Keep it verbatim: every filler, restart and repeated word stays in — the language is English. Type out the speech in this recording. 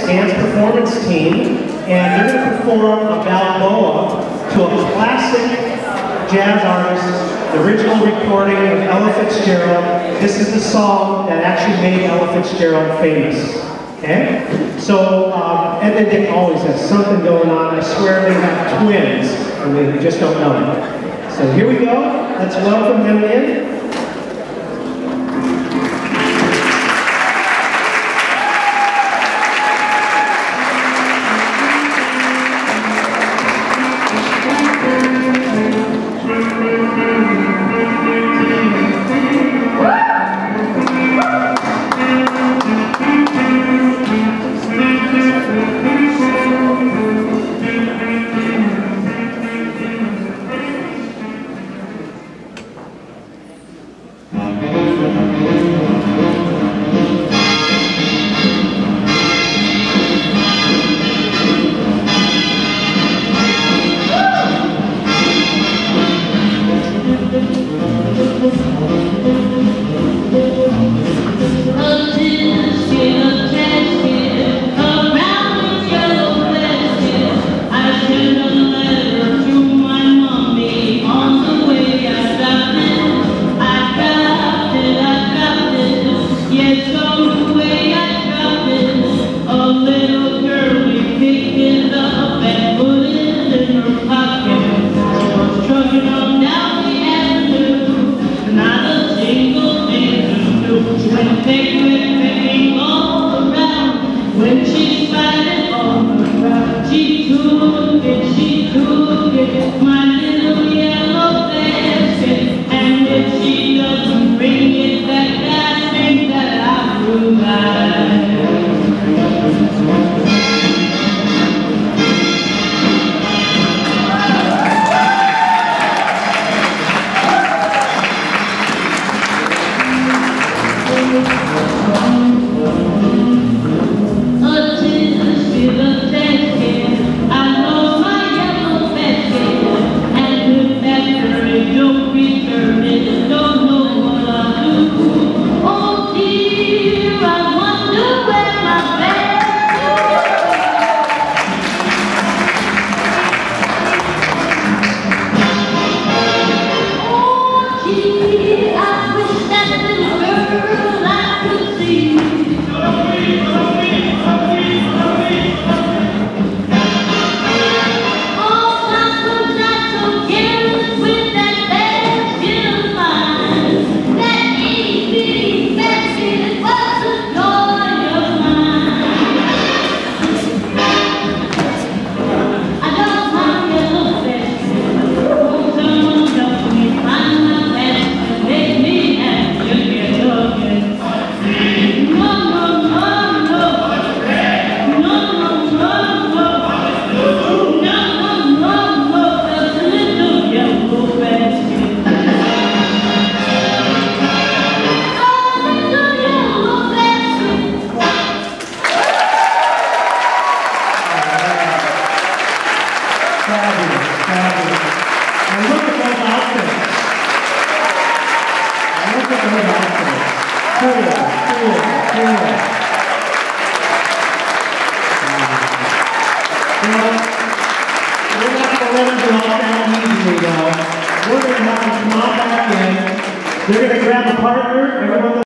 dance performance team, and they're going to perform a Balboa to a classic jazz artist, the original recording of Ella Fitzgerald. This is the song that actually made Ella Fitzgerald famous. Okay? So, um, Edna+Dick always has something going on. I swear they have twins, and we just don't know it. So here we go. Let's welcome them in. We're going to have them come on back in. They're going to grab a partner. Everyone